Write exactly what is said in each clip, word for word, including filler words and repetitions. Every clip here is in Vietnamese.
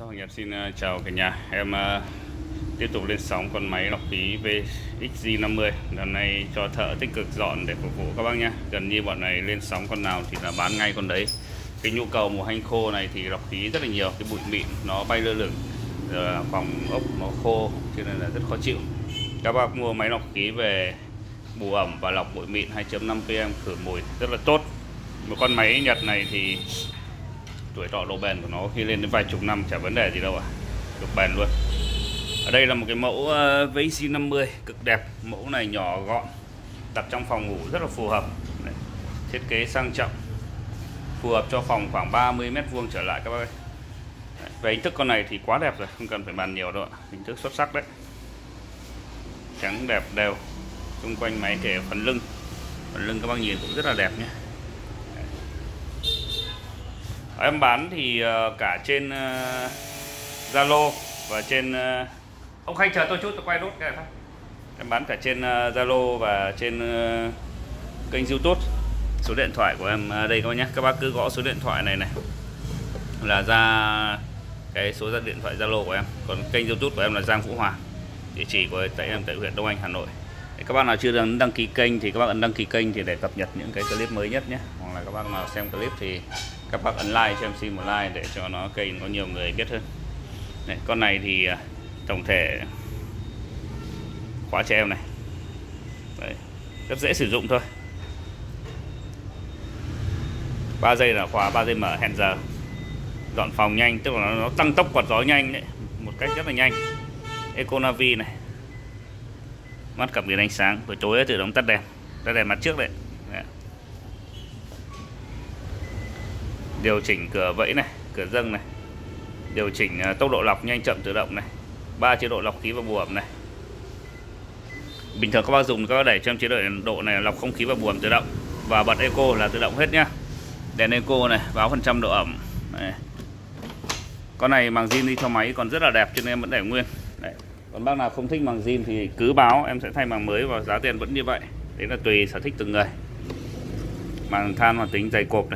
Sau Hoàng Nhật xin uh, chào cả nhà. Em uh, tiếp tục lên sóng con máy lọc khí vê ích giê năm mươi. Lần này cho thợ tích cực dọn để phục vụ các bác nhé. Gần như bọn này lên sóng con nào thì là bán ngay con đấy. Cái nhu cầu mùa hanh khô này thì lọc khí rất là nhiều. Cái bụi mịn nó bay lơ lửng, rồi phòng ốc nó khô cho nên là rất khó chịu. Các bác mua máy lọc khí về bù ẩm và lọc bụi mịn hai chấm năm pê em khử mùi rất là tốt. Một con máy Nhật này thì tuổi thọ độ bền của nó khi lên đến vài chục năm chả vấn đề gì đâu ạ, à. Cực bền luôn. Ở đây là một cái mẫu vê ích giê năm mươi cực đẹp. Mẫu này nhỏ gọn, đặt trong phòng ngủ rất là phù hợp. Đấy. Thiết kế sang trọng, phù hợp cho phòng khoảng ba mươi mét vuông trở lại các bác ơi. Đấy. Về hình thức con này thì quá đẹp rồi, không cần phải bàn nhiều đâu ạ. Hình thức xuất sắc đấy, trắng đẹp đều. Xung quanh máy kể phần lưng, phần lưng các bác nhìn cũng rất là đẹp nhé. Em bán thì cả trên Zalo uh, và trên uh, ông Khanh chờ tôi chút, tôi quay nốt cái này. Em bán cả trên Zalo uh, và trên uh, kênh YouTube. Số điện thoại của em uh, đây các bác nhé. Các bác cứ gõ số điện thoại này này là ra cái số điện thoại Zalo của em. Còn kênh YouTube của em là Giang Vũ Hoàng. Địa chỉ của tại em tại huyện Đông Anh, Hà Nội. Để các bác nào chưa đăng, đăng ký kênh thì các bác ấn đăng ký kênh thì để cập nhật những cái clip mới nhất nhé. Hoặc là các bác nào xem clip thì các bác ấn like cho em xin một like để cho nó kênh có nhiều người biết hơn. Đấy, con này thì tổng thể khóa treo này. Đấy, rất dễ sử dụng thôi. ba giây là khóa, ba giây mở, hẹn giờ. Dọn phòng nhanh, tức là nó tăng tốc quạt gió nhanh đấy, một cách rất là nhanh. Econavi này. Mắt cảm biến ánh sáng, buổi tối tự động tắt đèn, tắt đèn mặt trước đấy. Đấy. Điều chỉnh cửa vẫy này, cửa dâng này, điều chỉnh tốc độ lọc nhanh chậm tự động này, ba chế độ lọc khí và bù ẩm này. Bình thường các bác dùng các bác đẩy cho em chế độ độ này lọc không khí và bù ẩm tự động, và bật eco là tự động hết nhá. Đèn eco này báo phần trăm độ ẩm. Đây. Con này màng zin đi theo máy còn rất là đẹp cho nên em vẫn để nguyên. Đấy. Còn bác nào không thích màng zin thì cứ báo, em sẽ thay màng mới và giá tiền vẫn như vậy. Đấy là tùy sở thích từng người. Màng than hoạt tính dày cộp này.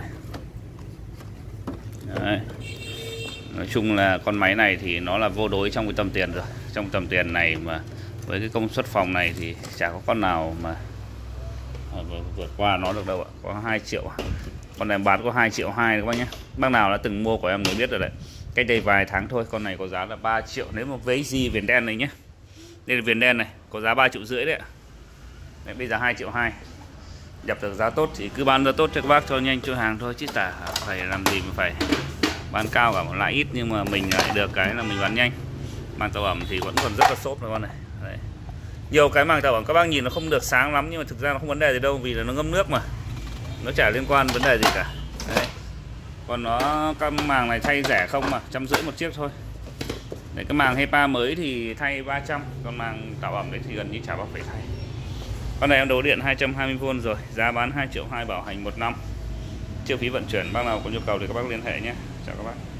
Đấy. Nói chung là con máy này thì nó là vô đối trong cái tầm tiền rồi. Trong tầm tiền này mà với cái công suất phòng này thì chả có con nào mà vượt qua nó được đâu ạ. Có hai triệu. Con này bán có hai triệu hai các bác nhé. Bác nào đã từng mua của em mới biết rồi đấy. Cách đây vài tháng thôi, con này có giá là ba triệu. Nếu mà vê ích giê viền đen này nhé. Đây là viền đen này, có giá ba triệu rưỡi đấy ạ. Đấy, bây giờ hai triệu hai. Nhập được giá tốt thì cứ bán giá tốt cho các bác cho nhanh cho hàng thôi, chứ chả phải làm gì mà phải bán cao cả, một lãi ít nhưng mà mình lại được cái là mình bán nhanh. Màng tạo ẩm thì vẫn còn rất là xốp rồi con này. Đấy. Nhiều cái màng tạo ẩm các bác nhìn nó không được sáng lắm nhưng mà thực ra nó không vấn đề gì đâu, vì là nó ngâm nước mà, nó chả liên quan vấn đề gì cả. Đấy. Còn nó các màng này thay rẻ không mà trăm rưỡi một chiếc thôi. Đấy, cái màng HEPA mới thì thay ba trăm, còn màng tạo ẩm đấy thì gần như chả bao phải thay. Con này em đấu điện hai trăm hai mươi vôn rồi, giá bán hai triệu hai, bảo hành một năm. Chi phí vận chuyển, bác nào có nhu cầu thì các bác liên hệ nhé. Chào các bác.